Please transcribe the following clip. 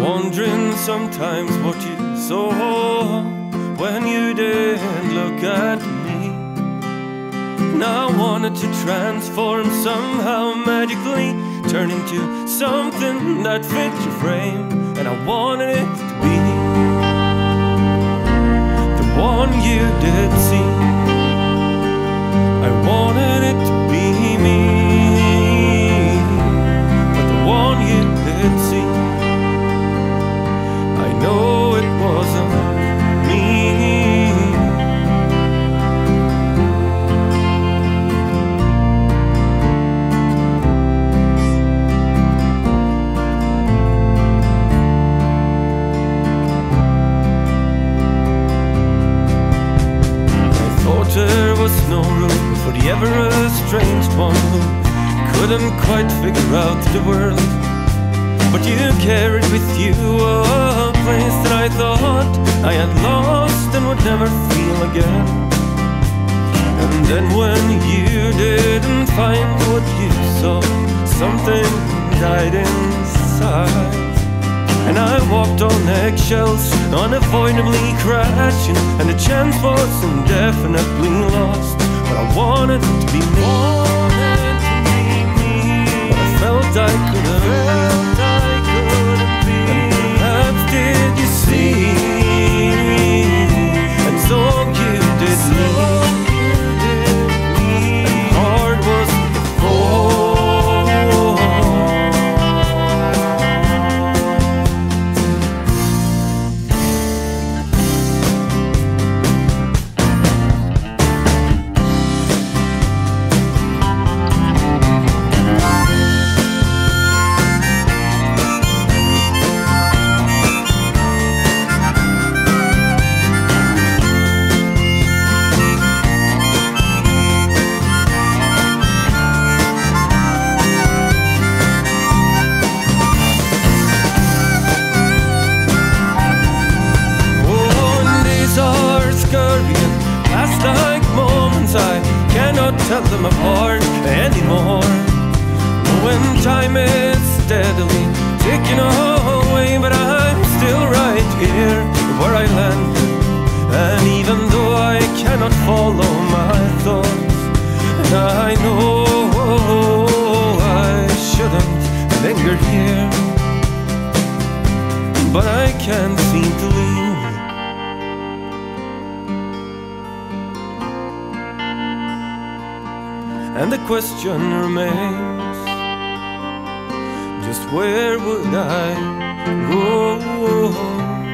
Wondering sometimes what you saw when you didn't look at me. And I wanted to transform somehow magically, turn into something that fit your frame. And I wanted it to be the one you did see. I wanted it to be me, but the one you did see, I know it wasn't me. There was no room for the ever-estranged one who couldn't quite figure out the world. But you carried with you a place that I thought I had lost and would never feel again. And then when you didn't find what you saw, something died inside. And I walked on eggshells, unavoidably crashing, and the chance was indefinitely lost. But I wanted to be me, but I felt I couldn't be. And perhaps did you see? And so you did me. And hard was the fall. Like moments, I cannot tell them apart anymore. When time is steadily ticking away, but I'm still right here where I landed. And even though I cannot follow my thoughts, and I know I shouldn't linger here, but I can't seem to leave. And the question remains, just where would I go?